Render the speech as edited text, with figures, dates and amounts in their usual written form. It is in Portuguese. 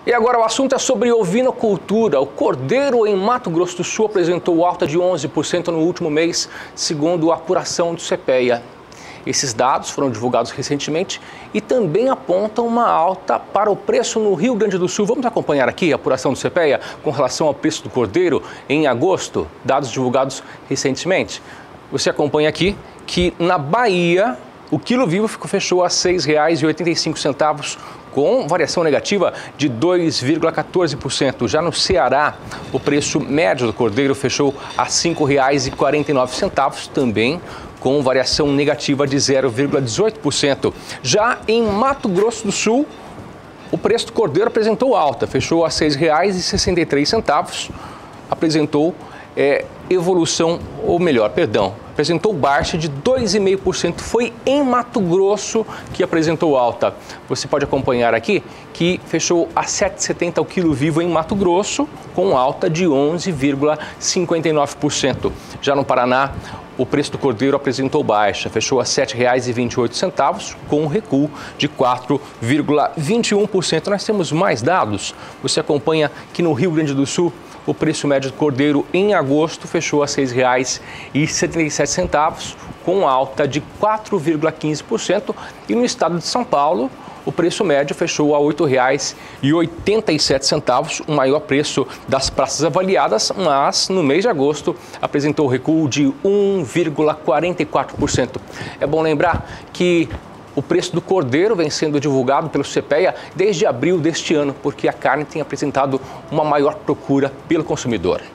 E agora o assunto é sobre ovinocultura. O cordeiro em Mato Grosso do Sul apresentou alta de 11% no último mês, segundo a apuração do CPEA. Esses dados foram divulgados recentemente e também apontam uma alta para o preço no Rio Grande do Sul. Vamos acompanhar aqui a apuração do CPEA com relação ao preço do cordeiro em agosto, dados divulgados recentemente. Você acompanha aqui que na Bahia o quilo vivo fechou a R$ 6,85, com variação negativa de 2,14%. Já no Ceará, o preço médio do cordeiro fechou a R$ 5,49, também com variação negativa de 0,18%. Já em Mato Grosso do Sul, o preço do cordeiro apresentou alta, fechou a R$ 6,63, apresentou apresentou baixa de 2,5%. Foi em Mato Grosso que apresentou alta. Você pode acompanhar aqui que fechou a R$ 7,70 o quilo vivo em Mato Grosso, com alta de 11,59%. Já no Paraná, o preço do cordeiro apresentou baixa, fechou a R$ 7,28, com um recuo de 4,21%. Nós temos mais dados. Você acompanha que no Rio Grande do Sul, o preço médio do cordeiro em agosto fechou a R$ 6,77, com alta de 4,15%. E no estado de São Paulo, o preço médio fechou a R$ 8,87, o maior preço das praças avaliadas, mas no mês de agosto apresentou recuo de 1,44%. É bom lembrar que o preço do cordeiro vem sendo divulgado pelo CPEA desde abril deste ano, porque a carne tem apresentado uma maior procura pelo consumidor.